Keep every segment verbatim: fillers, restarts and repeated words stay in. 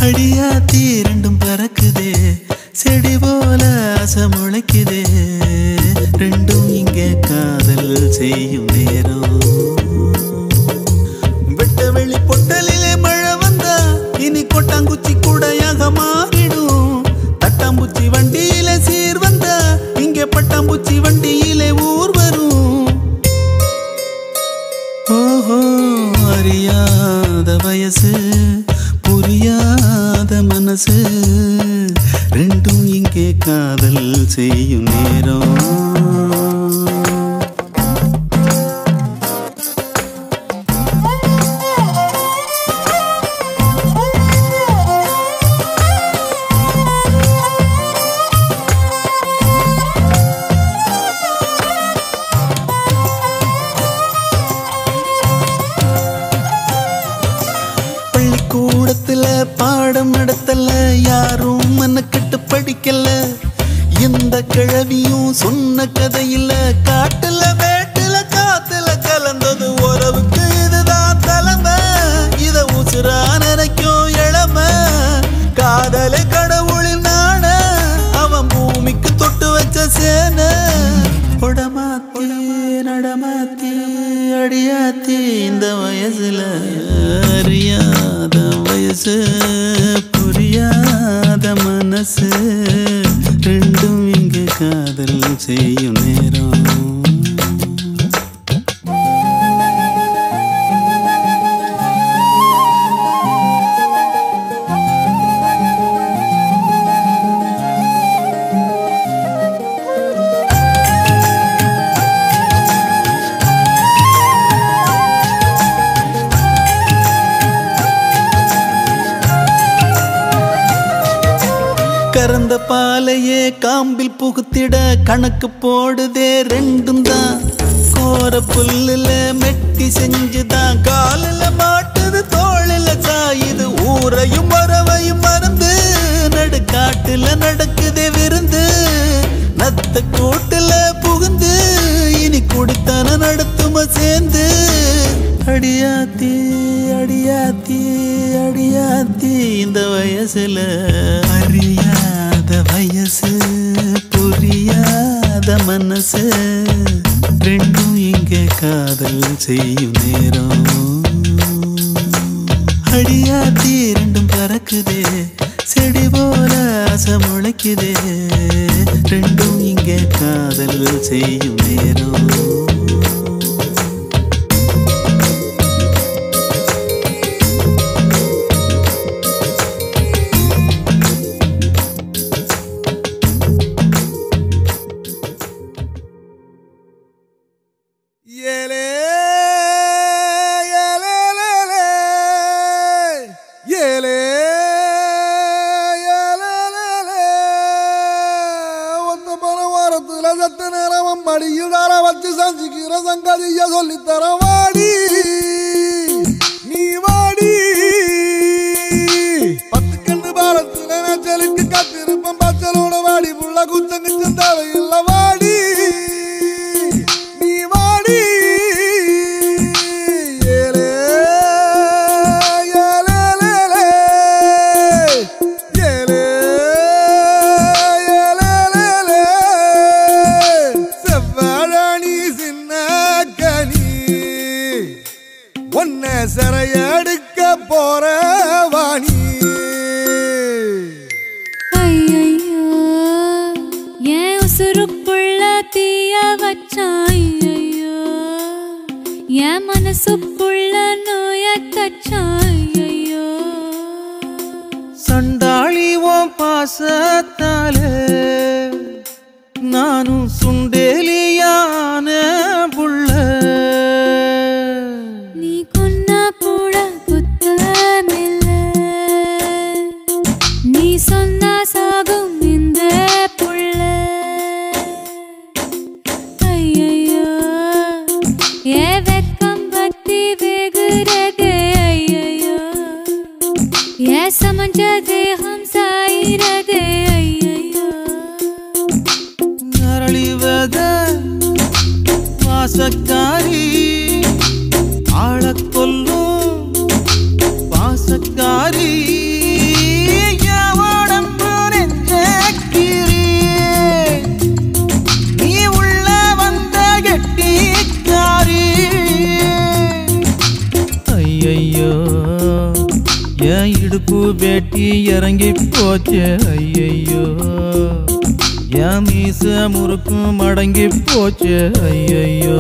அடியாத்தி ரெண்டும் பறக்குதே செடி போல ஆசை முளைக்குதே ரெண்டும் இங்கே காதல் செய்யும் நேரம் வெட்ட வெளி பொட்டலிலே மழை வந்தா இனி கொட்டாங்குச்சி கூடையாக மாறிடும் தட்டாம்பூச்சி வண்டியிலே சீர் வந்தா இங்கே பட்டாம்பூச்சி வண்டியிலே ஊர் வரும் ஓஹோ அறியாத வயசு புரியாத மனசு ரெண்டும் இங்கே காதல் செய்யும் நேரம் கூடத்துல பாடம் நடத்தல யாரும் மனக்கட்டு படிக்கல எந்த கிழவியும் சொன்ன கதையில காட்டுல மேட்டுல காத்துல கலந்தது உறவுக்கு இதுதான் தலைமை இத உசுரா நினைக்கும் இளமை காதலை கடவுளின் நாண அவன் பூமிக்கு தொட்டு வச்ச சேன உடமாத்தி நடமாத்தி அடியாத்தி இந்த வயசுல அறியாத வயசு புரியாத மனசு ரெண்டும் இங்கே காதல் செய்யும் நேரம் கறந்த பாலையே காம்பில் புகுத்திட கணக்கு போடுதே ரெண்டும் தான் கோர புல்லுல மெட்டி செஞ்சுதான் காலில மாட்டுது தோளில சாயுது ஊரையும் வரவையும் மறந்து நடுக்காட்டுல நடக்குதே விருந்து நத்த கூட்டுல புகுந்து இனி குடித்தன நடத்தும சேர்ந்து அடியாத்தி அடியாத்தி அடியாத்தி இந்த வயசுல அறியாத வயசு புரியாத மனசு ரெண்டும் இங்கே காதல் செய்யும் நேரம் அடியாத்தி ரெண்டும் பறக்குதே செடி போல ஆசை முளைக்குதே ரெண்டும் இங்கே காதல் செய்யும் நேரம் வாசக்காரி ஆளக்கொல்லும் வாசக்காரி வேட்டி இறங்கி போச்சே ஐயையோ என் மீச முறுக்கும் அடங்கி போச்சே ஐயையோ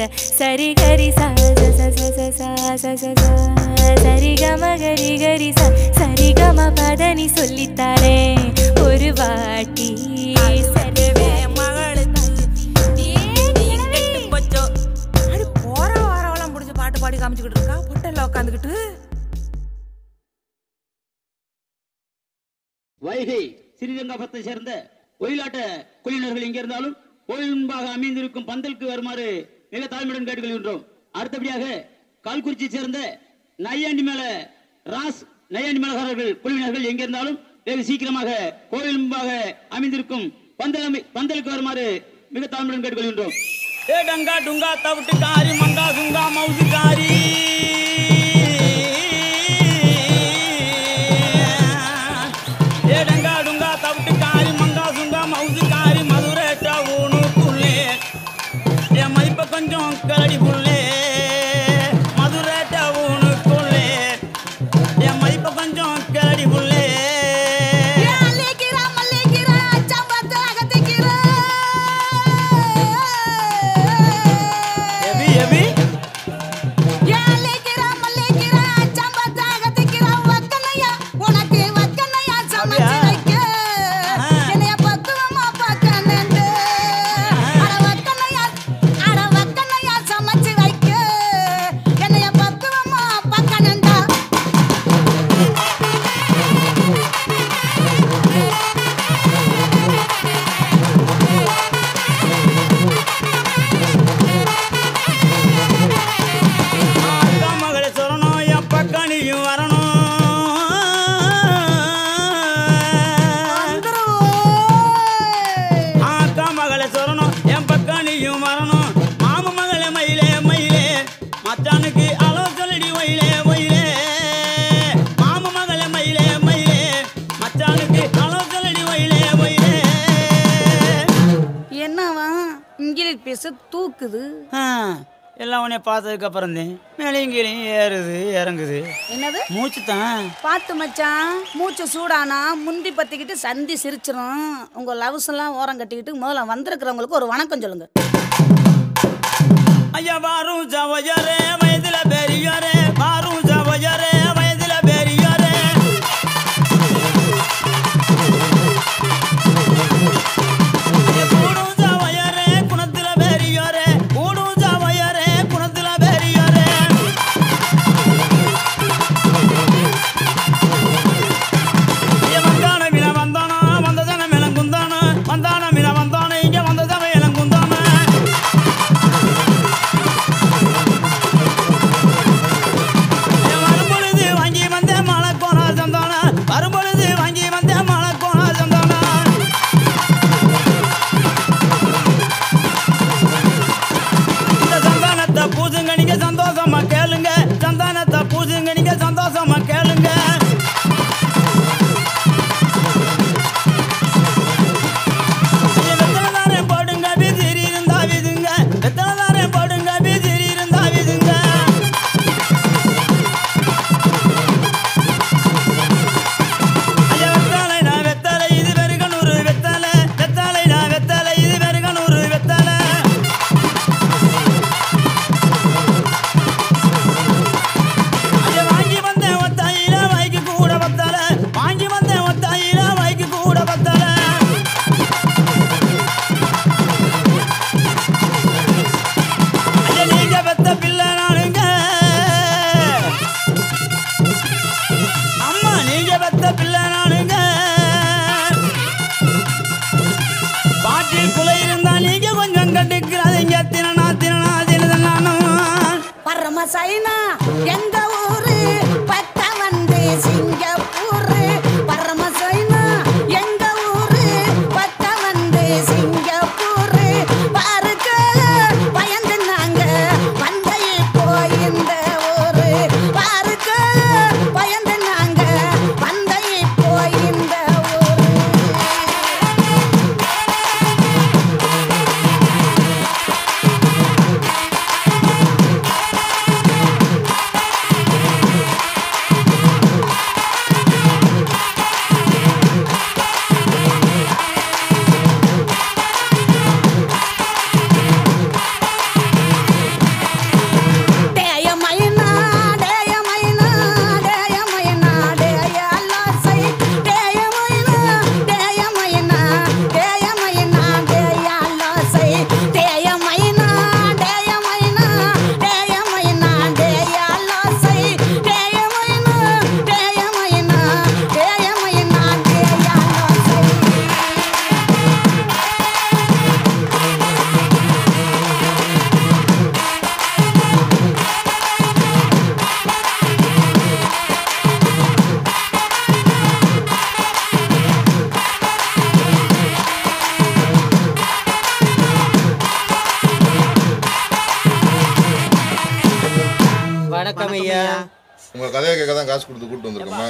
சரி கரி சா சரி கம கரி கரி சா சரி கம பதனி சொல்லித்தாரே ஒரு வாட்டி சரவே மகளுக்கு போற வாரவெல்லாம் முடிஞ்ச பாட்டு பாடி காமிச்சுக்கிட்டு இருக்கா பொட்டல்ல உட்காந்துக்கிட்டு. வைகை ஸ்ரீரங்கபத்தை சேர்ந்த ஒயிலாட்ட குழுவினர்கள் எங்கே இருந்தாலும் கோயில் முன்பாக அமைந்திருக்கும் பந்தலுக்கு வருமாறு மிக தாழ்மையுடன் கேட்டுக்கொள்கின்றோம். அடுத்தபடியாக கால்குறிச்சி சேர்ந்த நையாண்டி மேல ராஸ் நையாண்டி மேலகாரர்கள் குழுவினர்கள் எங்கே இருந்தாலும் வெகு சீக்கிரமாக கோயில் முன்பாக அமைந்திருக்கும் பந்தல் பந்தலுக்கு வருமாறு மிக தாழ்மையுடன் கேட்டுக்கொள்கின்றோம். ஏ டங்கா டுங்கா தவிட்டு காரி மங்கா சுங்கா மவுசு காரி ஏ டங்கா டுங்கா தவிட்டு காரி மங்கா சுங்கா மவுசு காரி மதுரேட்டா ஊனுக்குள்ளே என் மதிப்ப கொஞ்சம் கரடி புள்ளே மதுரேட்டா ஊனுக்குள்ளே என் மதிப்ப கொஞ்சம் கரடி புள்ளே தூக்குது எல்லாம் உன்னை பார்த்ததுக்கு அப்புறம் தான் மேலையும் கீழையும் ஏறுது இறங்குது. என்னது மூச்சு தான் பார்த்து மச்சான், மூச்சு சூடானா முந்தி பத்திக்கிட்டு சந்தி சிரிச்சிரும். உங்க லவ்ஸ் எல்லாம் ஓரம் கட்டிக்கிட்டு முதல்ல வந்திருக்கிறவங்களுக்கு ஒரு வணக்கம் சொல்லுங்க. ஐயா வாரும் ஜவஜரே வயதுல பெரியாரே வாரும் ஜவஜரே வயதுல பெரியாரே சந்தோஷமா கேளுங்க சந்தானத்தை பூஜுங்க நீங்க சந்தோஷமா கேளுங்க. வெத்தலை போடுங்க விதிரி இருந்தா விதுங்க வெத்தலை போடுங்க விதிரி இருந்தா விதுங்க. வெத்தலை நான் வெத்தலை இது வெறுகனூறு வெத்தலை வெத்தலை நான் வெத்தலை இது வெறுகனூறு வெத்தலை. சைனா எங்க ஊரு பட்ட வந்து சிங்கப்பூரு பரம சைனா எங்க ஊரு பட்ட வந்து சிங்கப்பூரு பாருக்க பயந்து நாங்க வந்தை போயிருந்த ஊரு பாருக்க பயந்து நாங்க வந்தை போயிருந்த ஊரு. வணக்கம் ஐயா. உங்க கதையை கேட்க தான் காசு கொடுத்து கூட்டு வந்திருக்கோமா?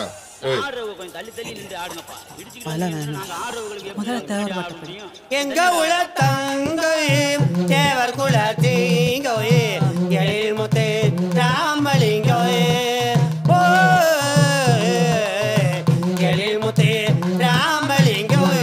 எங்க உல தங்கை தேவர் குல தீங்கோயே எழில் முத்தே ராமலிங்கோயே ஓ எழில் முத்தே ராமலிங்கோயே.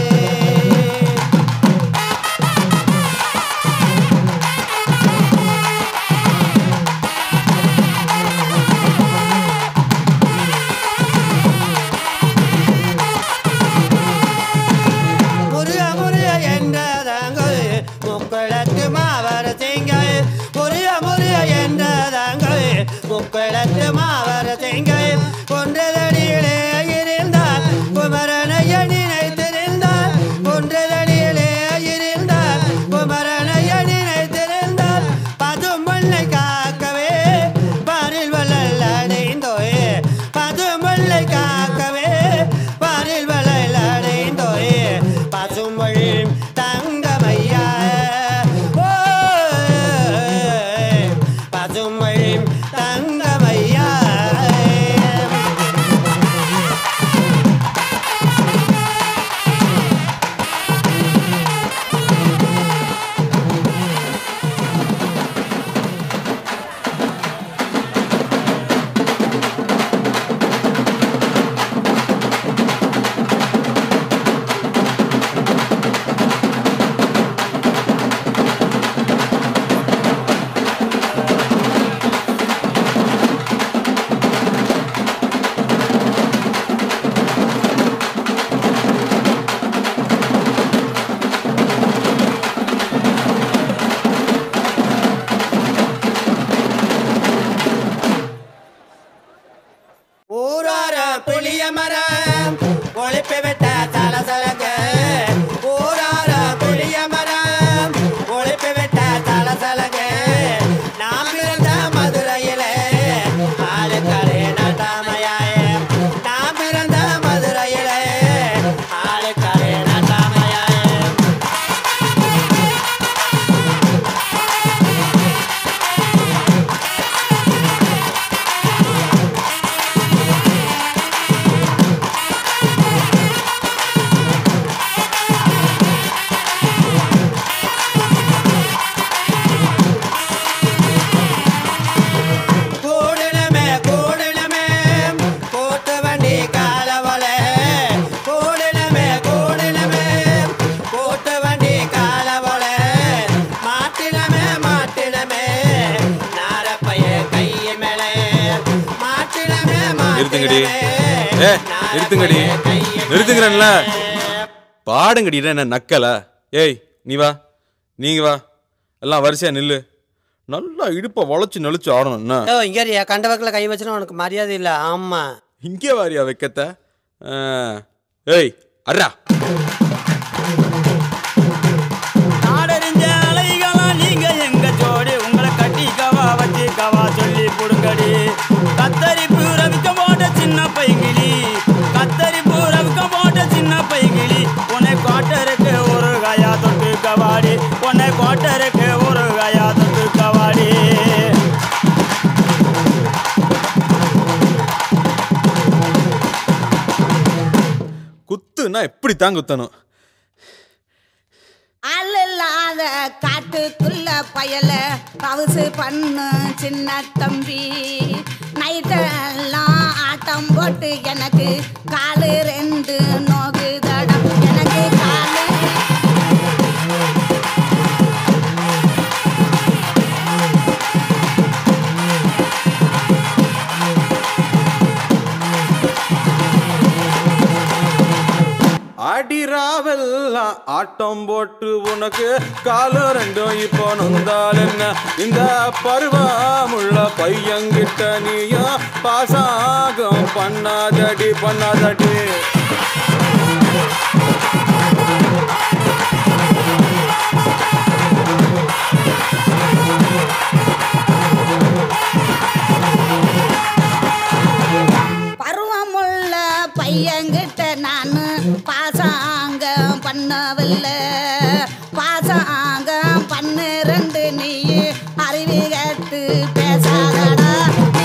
முக்களத்து மாவர திங்கை கொன்றதடியிலே இருந்தால் குமரனைய நினைத்திருந்தால் கொன்றதடியிலே இருந்தால் குமரனைய நினைத்திருந்தால் பதும் முல்லை காக்கவே பாரில் வளல் அடைந்தோயே பதும் முல்லை காக்கவே பாரில் வளல் அடைந்தோயே பசும் மொழி தங்கமையா ஓ பசும் மொழி தங்கமையா. நிறுத்துங்கடி ஏ நிறுத்துங்கடி நிறுத்துங்கிறேன்ல பாடுங்கடி என்ன நக்கல. ஏய் நீ வா நீங்க வா எல்லாம் வரிசையா நில்லு. நல்லா இடுப்பை வளைச்சு நெளிச்சு ஆடணும். என்ன இங்கே கண்ட வக்கில் கை வச்சுனா உனக்கு மரியாதை இல்லை. ஆமா இங்கே வாரியா வைக்கத்த. ஏய் அர்ரா நாடறிஞ்ச அலைகளா நீங்க எங்க ஜோடி உங்களை கட்டிக்கவா வச்சுக்கவா சொல்லி புடுங்கடி. கத்தரிப்பு ரவிக்க போட்ட சின்ன பைகிளி கத்தரிப்பு ரவிக்க போட்ட சின்ன பைகிளி உன்னை கோட்டருக்கு ஒரு காயா தொட்டு கவாடி உன்னை கோட்டருக்கு ஒரு காயா தொட்டு கவாடி. குத்துனா எப்படி தான் குத்தணும். அல்லாத காட்டுக்குள்ள பயல பவுசு பண்ணு சின்ன தம்பி. நைட்டெல்லாம் ஆட்டம் போட்டு எனக்கு காலு ரெண்டு நோகுதடா எனக்கு காலு. அடிராவெல்லாம் ஆட்டம் போட்டு உனக்கு காலம் ரெண்டும் இப்போ நொந்தால் என்ன. இந்த பருவமுள்ள பையங்கிட்ட நீயும் பாசாகம் பண்ணாதடி பண்ணாதடி. பருவமுள்ள பையங்கிட்ட நானு பாசாங்கம் பண்ணவில்லை. பாசாங்கம் பன்னிரண்டு நீ அறிவி கட்டு பேசாதடா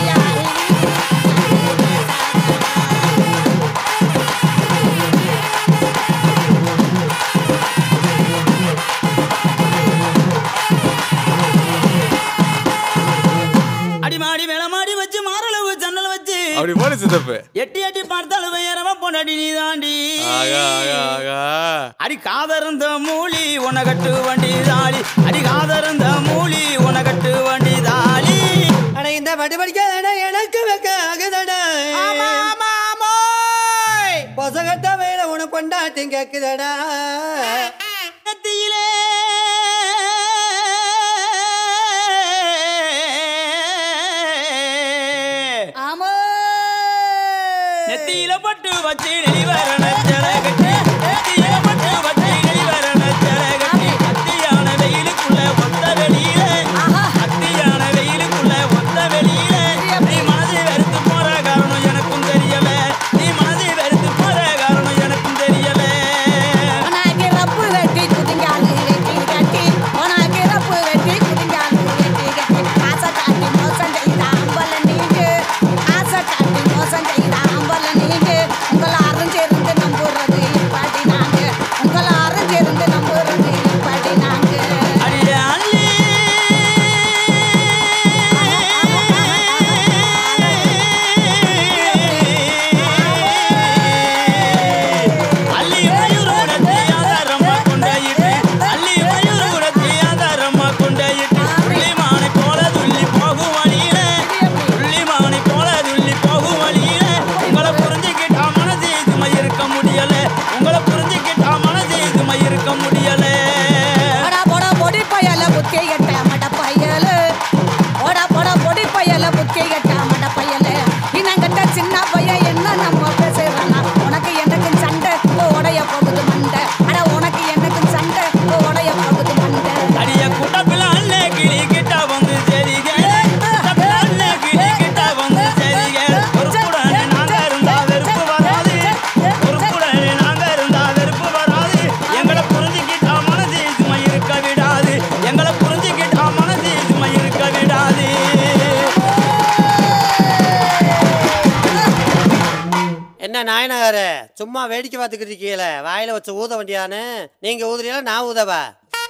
தப்பு. எட்டி எட்டி பார்த்தாலும் வேறவ பொண்டாடி நீ தாண்டி. ஆகா ஆகா ஆகா. அடி காதருந்த மூலி உனகட்டு வண்டி தாலி. அடி காதருந்த மூலி உனகட்டு வண்டி தாலி. அட இந்த பட்டு படிக்காத எனக்கு வைக்க ஆகுதடா. ஆமா ஆமா ஆமா. பொசகட்ட வேலை உன கொண்டாட்டி கேக்குதடா. நெத்தியிலே ஆமா நெத்தியில பட்டு வச்சு நெளிவரண ஜலகட்டி. நெத்தியில பட்டு வச்சு நெளிவரண ஜலகட்டி. அத்தியான வெயிலுக்குள்ள ஒத்த வெளியில. அத்தியான வெயிலுக்குள்ள ஒத்த வெளியில. நீ மனதை வெறுத்து போற காரணம் எனக்கும் தெரியல. நீ மனதை வெறுத்து போற காரணம் எனக்கும் தெரியல. உனக்கு ரப்பு வெட்டி குதிங்காலு வெட்டி கட்டி. உனக்கு ரப்பு வெட்டி குதிங்காலு வெட்டி கட்டி. ஆசை காட்டி மோசம் செய்த அம்பல நீங்க. ஆசை காட்டி மோசம் செய்த அம்பல நீங்க. உங்களை அறிஞ்சிருந்து நம்புறது இப்படி நாங்க. உங்களை அறிஞ்சிருந்து நம்புறது இப்படி நாங்க. அடியே அள்ளி அள்ளி மயூரத்தை ஆதாரமா கொண்டாயிட்டு. அள்ளி மயூரத்தை ஆதாரமா கொண்டாயிட்டு. புள்ளிமானை போல துள்ளி போகும் வழியில. புள்ளிமானை போல துள்ளி போகும் வழியில. உங்களை புரிஞ்சுக்கிட்டா மனசு சுமை இருக்க முடியல. உங்களை புரிஞ்சுக்கிட்டா மனசு சுமை இருக்க முடியல. போடா போடா பொடி பயல புத்தி கட்ட மட பயல. போடா போடா பொடி பயல புத்தி கட்ட மட பயல. இனங்கட்ட சின்ன பையன் என்ன நம்ம பேசுறானா. உனக்கு எனக்கு சண்டை உடைய போகுது மண்டை. அட உனக்கு எனக்கு சண்டை உடைய போகுது மண்டை. அடிய குட்டப்பிள்ள அண்ணே கிளி கிட்ட வந்து சரிக. குட்டப்பிள்ள அண்ணே கிளி கிட்ட வந்து சரிக. பொறுப்புடனே நாங்க இருந்தா வெறுப்பு வராது. பொறுப்புடனே நாங்க இருந்தா வெறுப்பு வராது. எங்களை புரிஞ்சுக்கிட்டா மனசு சுமை இருக்க விடாது. எங்களை புரிஞ்சுக்கிட்டா மனசு சுமை இருக்க விடாது. என்ன நாயனகார சும்மா வேடிக்கை பார்த்துக்கிட்டு இருக்கீங்களே, வாயில வச்சு ஊத வேண்டியானு. நீங்க ஊதுறீங்களா நான் ஊதவா?